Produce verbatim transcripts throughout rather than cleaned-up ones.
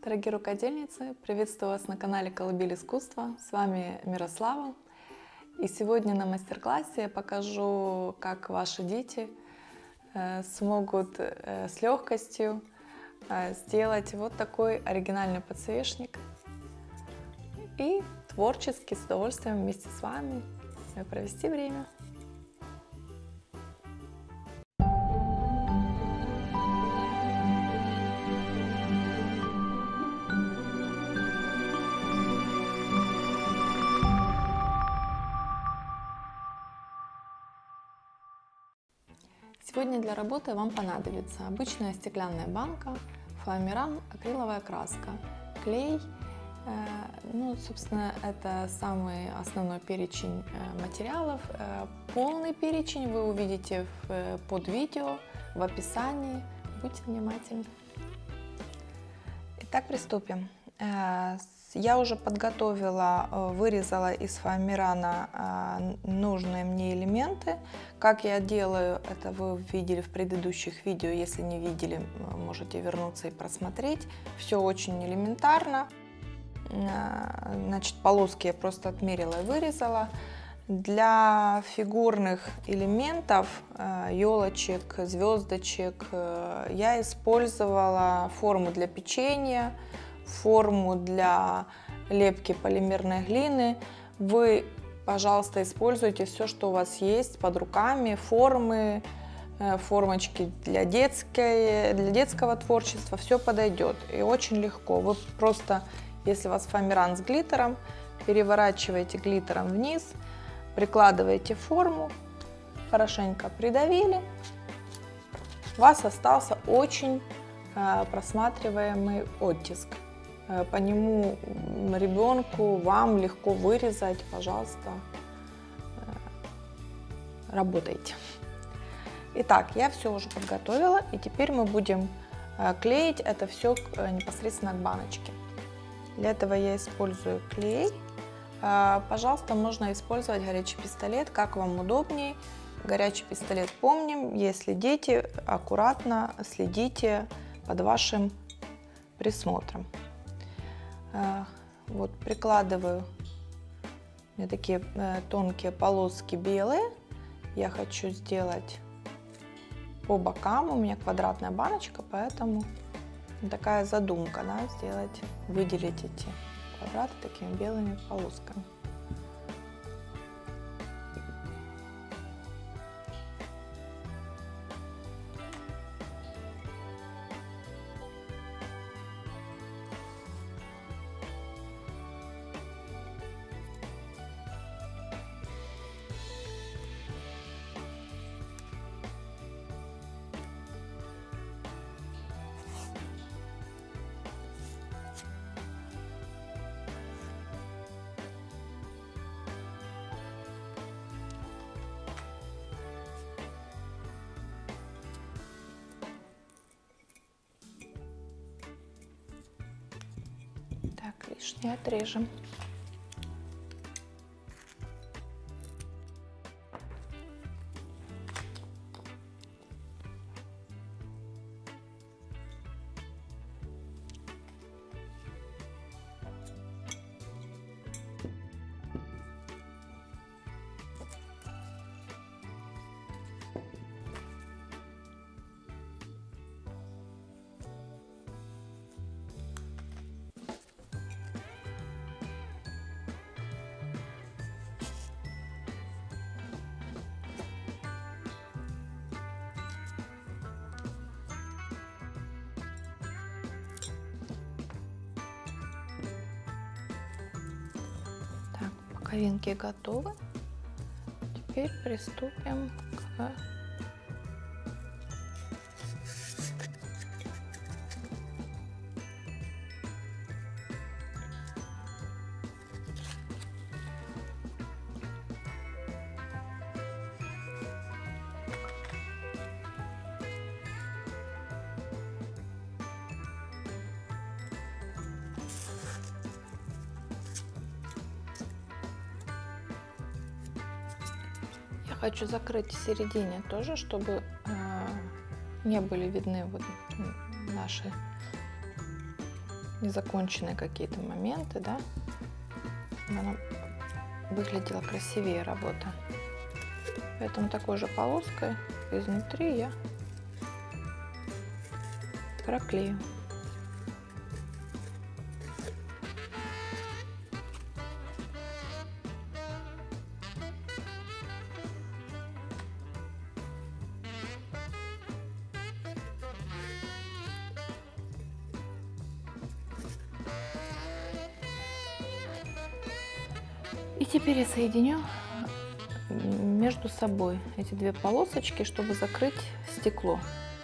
Дорогие рукодельницы, приветствую вас на канале Колыбель искусства. С вами Мирослава. И сегодня на мастер-классе я покажу, как ваши дети э, смогут э, с легкостью э, сделать вот такой оригинальный подсвечник и творчески, с удовольствием вместе с вами провести время. Сегодня для работы вам понадобится обычная стеклянная банка, фоамиран, акриловая краска, клей. Ну, собственно, это самый основной перечень материалов. Полный перечень вы увидите под видео, в описании. Будьте внимательны. Итак, приступим. Я уже подготовила, вырезала из фоамирана нужные мне элементы. Как я делаю, это вы видели в предыдущих видео. Если не видели, можете вернуться и просмотреть. Все очень элементарно. Значит, полоски я просто отмерила и вырезала. Для фигурных элементов, елочек, звездочек, я использовала форму для печенья, форму для лепки полимерной глины. Вы, пожалуйста, используйте все, что у вас есть под руками, формы, формочки для, детской, для детского творчества, все подойдет и очень легко. Вы просто, если у вас фоамиран с глиттером, переворачиваете глиттером вниз, прикладываете форму, хорошенько придавили, у вас остался очень просматриваемый оттиск. По нему ребенку, вам легко вырезать, пожалуйста, работайте. Итак, я все уже подготовила, и теперь мы будем клеить это все непосредственно к баночке. Для этого я использую клей. Пожалуйста, можно использовать горячий пистолет, как вам удобнее. Горячий пистолет помним, если дети, аккуратно следите под вашим присмотром. Вот прикладываю, у меня такие тонкие полоски белые, я хочу сделать по бокам, у меня квадратная баночка, поэтому такая задумка, да, сделать, выделить эти квадраты такими белыми полосками. Так, лишнее отрежем. Боковинки готовы. Теперь приступим к хочу закрыть в середине тоже, чтобы э, не были видны вот наши незаконченные какие-то моменты, да, она выглядела красивее работа. Поэтому такой же полоской изнутри я проклею. И теперь я соединю между собой эти две полосочки, чтобы закрыть стекло.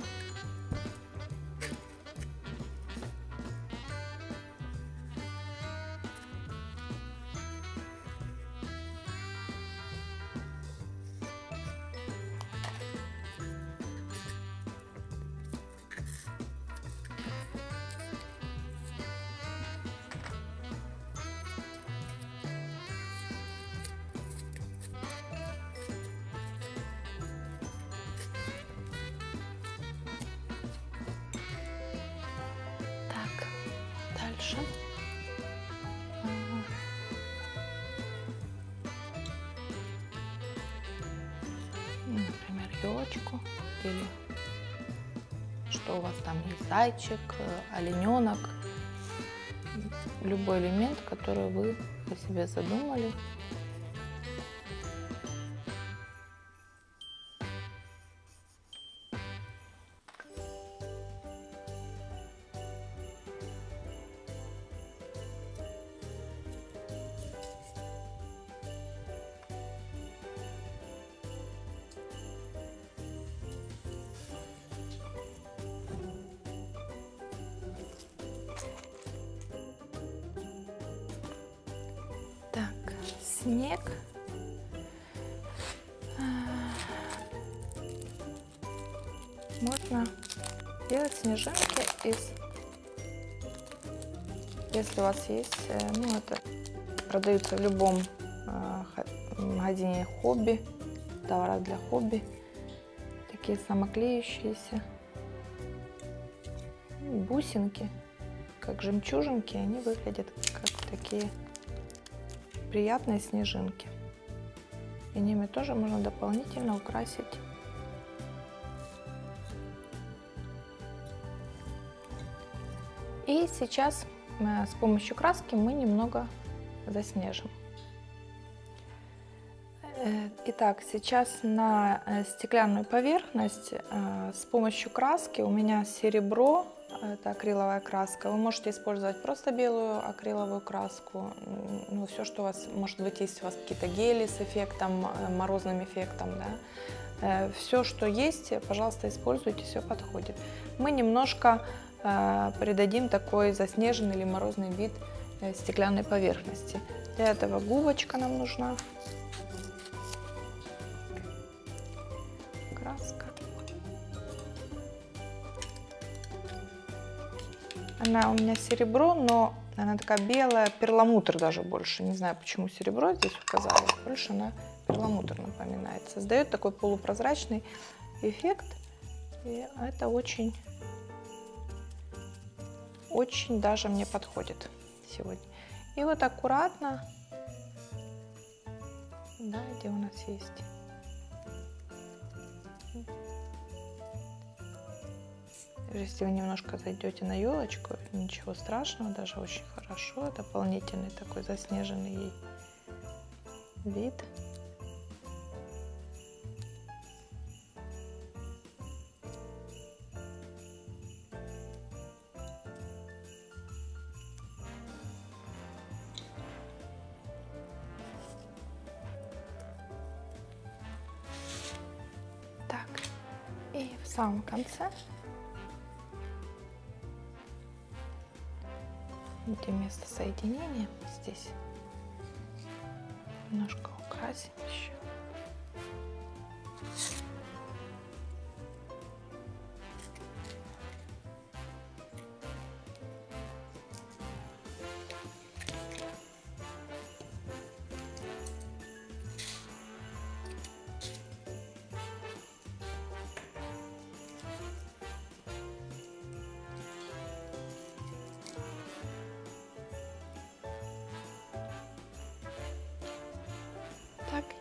Дальше например, елочку или что у вас там есть, зайчик, олененок, любой элемент, который вы по себе задумали. Снег. Можно делать снежинки из, если у вас есть, ну это продаются в любом магазине хобби, товары для хобби, такие самоклеющиеся бусинки, как жемчужинки, они выглядят как такие приятные снежинки. И ними тоже можно дополнительно украсить и сейчас с помощью краски мы немного заснежим. Итак, сейчас на стеклянную поверхность с помощью краски у меня серебро, это акриловая краска. Вы можете использовать просто белую акриловую краску, ну, все, что у вас, может быть, есть у вас какие-то гели с эффектом, морозным эффектом, да. Все, что есть, пожалуйста, используйте, все подходит. Мы немножко придадим такой заснеженный или морозный вид стеклянной поверхности. Для этого губочка нам нужна. Краска. Она у меня серебро, но она такая белая, перламутр даже больше. Не знаю, почему серебро здесь указали. Больше она перламутр напоминает. Создает такой полупрозрачный эффект. И это очень, очень даже мне подходит сегодня. И вот аккуратно, да, где у нас есть. Если вы немножко зайдете на елочку, ничего страшного, даже очень хорошо. Дополнительный такой заснеженный ей вид. Так, и в самом конце, где место соединения, здесь немножко украсим еще.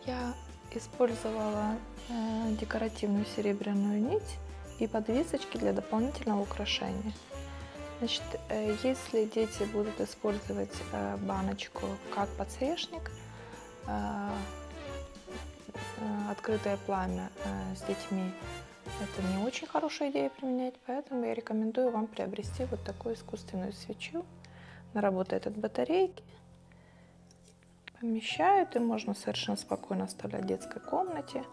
Я использовала э, декоративную серебряную нить и подвесочки для дополнительного украшения. Значит, э, если дети будут использовать э, баночку как подсвечник, э, э, открытое пламя э, с детьми, это не очень хорошая идея применять, поэтому я рекомендую вам приобрести вот такую искусственную свечу. Она работает от батарейки, помещают, и можно совершенно спокойно оставлять в детской комнате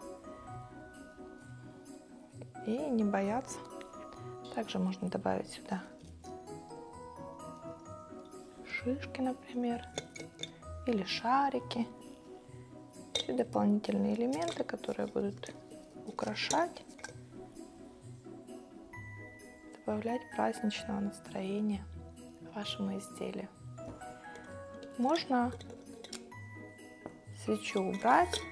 и не бояться. Также можно добавить сюда шишки, например, или шарики, и дополнительные элементы, которые будут украшать, добавлять праздничного настроения вашему изделию. Можно свечу убрать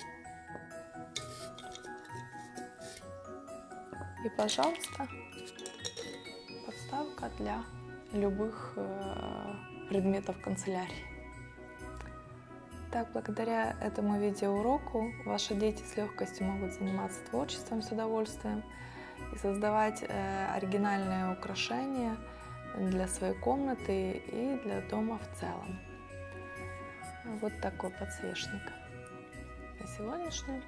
и, пожалуйста, подставка для любых э, предметов канцелярии. Так, благодаря этому видеоуроку ваши дети с легкостью могут заниматься творчеством с удовольствием и создавать э, оригинальные украшения для своей комнаты и для дома в целом. Вот такой подсвечник на сегодняшнем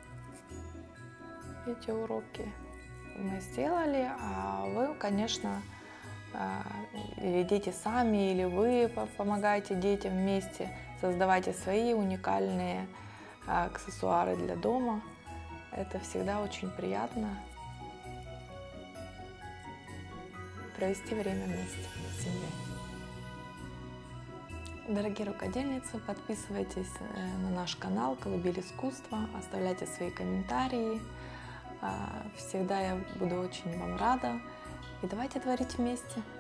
видеоуроке мы сделали, а вы, конечно, или дети сами, или вы помогаете детям вместе, создавайте свои уникальные аксессуары для дома. Это всегда очень приятно провести время вместе с семьей. Дорогие рукодельницы, подписывайтесь на наш канал «Колыбель искусства», оставляйте свои комментарии. Всегда я буду очень вам рада. И давайте творить вместе.